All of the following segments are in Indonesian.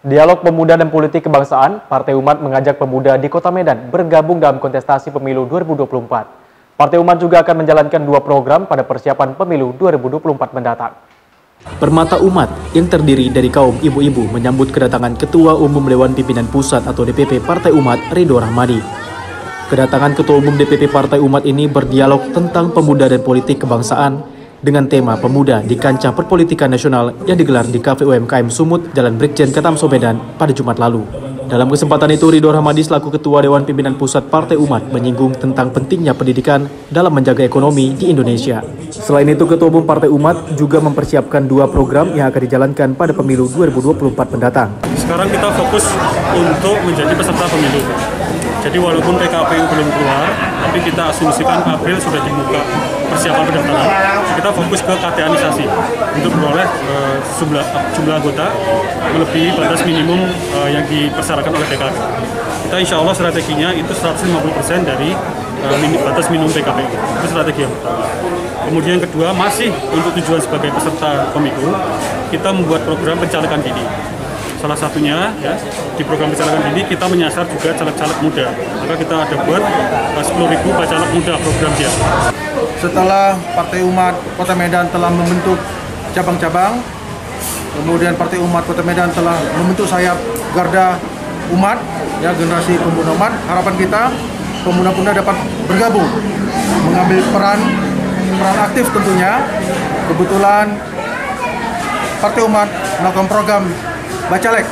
Dialog Pemuda dan Politik Kebangsaan, Partai Umat mengajak pemuda di Kota Medan bergabung dalam kontestasi pemilu 2024. Partai Umat juga akan menjalankan 2 program pada persiapan pemilu 2024 mendatang. Permata Umat yang terdiri dari kaum ibu-ibu menyambut kedatangan Ketua Umum Dewan Pimpinan Pusat atau DPP Partai Umat Ridho Rahmadi. Kedatangan Ketua Umum DPP Partai Umat ini berdialog tentang pemuda dan politik kebangsaan dengan tema Pemuda di Kancah Perpolitikan Nasional yang digelar di Kafe UMKM Sumut, Jalan Brigjen Katamso Medan pada Jumat lalu. Dalam kesempatan itu, Ridho Rahmadi selaku Ketua Dewan Pimpinan Pusat Partai Umat menyinggung tentang pentingnya pendidikan dalam menjaga ekonomi di Indonesia. Selain itu, Ketua Umum Partai Umat juga mempersiapkan 2 program yang akan dijalankan pada pemilu 2024 mendatang. Sekarang kita fokus untuk menjadi peserta pemilu. Jadi walaupun PKPU belum keluar, tapi kita asumsikan April sudah dibuka persiapan pendaftaran. Kita fokus ke KTA-nisasi untuk memperoleh jumlah anggota melebihi batas minimum yang dipersyaratkan oleh PKP. Kita insya Allah strateginya itu 150% dari batas minimum PKPU. Itu strategi yang pertama. Kemudian yang kedua, masih untuk tujuan sebagai peserta pemilu, kita membuat program pencalekan dini. Salah satunya ya, di program pencalekan dini kita menyasar juga caleg-caleg muda. Maka kita ada buat 10.000 bacalek muda program dia. Setelah Partai Umat Kota Medan telah membentuk cabang-cabang, kemudian Partai Umat Kota Medan telah membentuk sayap Garda Umat, ya generasi pemuda umat. Harapan kita pemuda-pemuda dapat bergabung, mengambil peran aktif tentunya. Kebetulan Partai Umat melakukan program bacalek,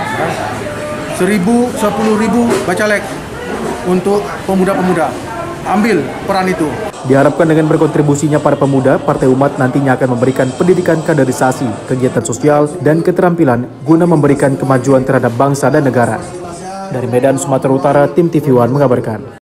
10.000 bacalek untuk pemuda-pemuda. Ambil peran itu. Diharapkan dengan berkontribusinya para pemuda, Partai Umat nantinya akan memberikan pendidikan kaderisasi, kegiatan sosial, dan keterampilan guna memberikan kemajuan terhadap bangsa dan negara. Dari Medan, Sumatera Utara, tim TV One mengabarkan.